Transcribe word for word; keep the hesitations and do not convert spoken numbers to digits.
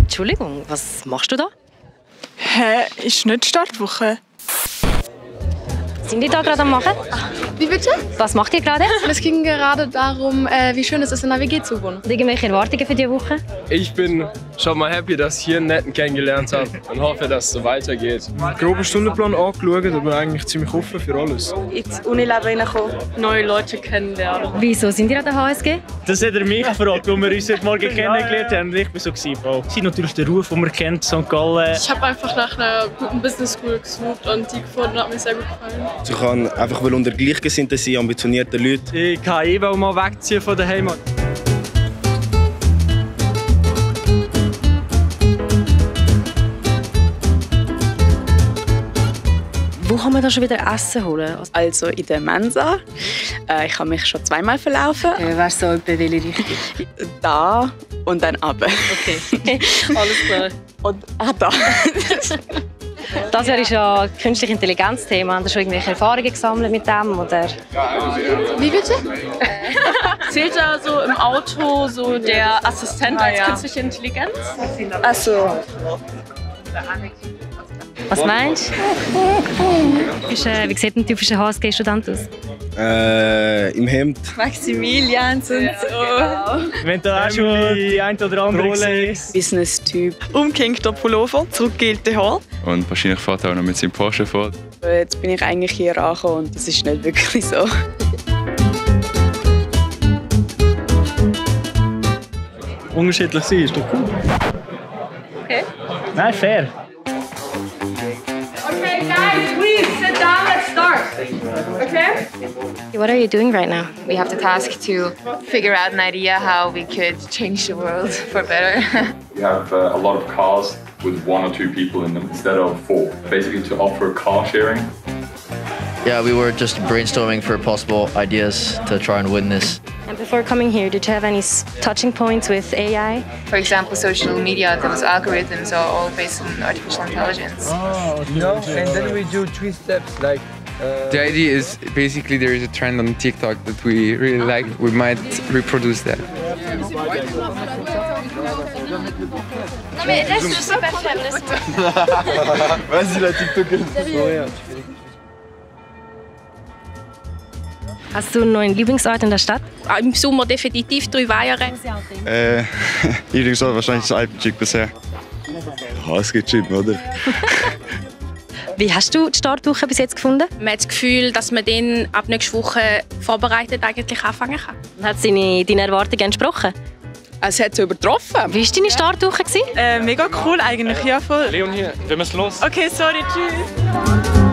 Entschuldigung, was machst du da? Hä, ist nicht Startwoche? Sind die da gerade am Machen? Wie bitte? Was macht ihr gerade? Es ging gerade darum, äh, wie schön es ist, in einer W G zu wohnen. Und irgendwelche Erwartungen für diese Woche? Ich bin schon mal happy, dass ich hier einen Netten kennengelernt habe und hoffe, dass es so weitergeht. Groben Stundenplan angeschaut, aber eigentlich ziemlich offen für alles. Ins Unileben reinkommen, neue Leute kennenlernen. Wieso sind ihr an der H S G? Das hat er mich gefragt, wo wir uns heute Morgen kennengelernt haben. Und ich war so, wow. Sie sind natürlich der Ruf, den man kennt, Sankt Gallen. Ich habe einfach nach einer guten Business School gesucht und die gefunden, hat mir sehr gut gefallen. Ich kann einfach unter Gleichgesinnten sein, ambitionierten Leuten. Ich kann eh mal wegziehen von der Heimat. Wo kann man da schon wieder Essen holen? Also in der Mensa. Äh, ich habe mich schon zweimal verlaufen. Äh, Wärst du so etwa welche Richtung? Da und dann runter. Okay, alles klar. Und auch da. Das Jahr ist ja künstliche Intelligenz-Thema. Haben Sie schon irgendwelche Erfahrungen gesammelt mit dem? Oder? Wie bitte? Zählt da so im Auto so der Assistent als künstliche Intelligenz? Ach so. Was meinst du? Äh, wie sieht ein typischer H S G-Student aus? Äh, im Hemd. Maximilians und so. Wenn da auch schon die ein oder andere Rolle Business-Typ. Umgehängter Pullover, zurückgegelte Haar. Und wahrscheinlich fährt er auch noch mit seinem Porsche vor. Jetzt bin ich eigentlich hier angekommen und das ist nicht wirklich so. unterschiedlich sein, ist doch cool. Okay. Nein, fair. Okay, guys, please sit down. Let's start. Okay? What are you doing right now? We have the task to figure out an idea how we could change the world for better. We have uh, a lot of cars with one or two people in them instead of four. Basically to offer car sharing. Yeah, we were just brainstorming for possible ideas to try and win this. And before coming here, did you have any touching points with A I? For example, social media, those algorithms are all based on artificial intelligence. Oh, no, and then we do three steps like. Uh, the idea is basically there is a trend on TikTok that we really like. We might reproduce that. Non mais reste super faible, laisse-moi. Vas-y la TikTokerin. Hast du einen neuen Lieblingsort in der Stadt? Im Sommer definitiv drei Weiher. Äh, Lieblingsort wahrscheinlich das Alpencheck bisher. Ja, es geht schon, oder? Wie hast du die Startwoche bis jetzt gefunden? Man hat das Gefühl, dass man dann ab nächster Woche vorbereitet eigentlich anfangen kann. Hat es deine, deine Erwartungen entsprochen? Es hat es übertroffen. Wie war deine Startwoche? Äh, mega cool eigentlich, ja voll. Leon hier, wir müssen los. Okay, sorry, tschüss.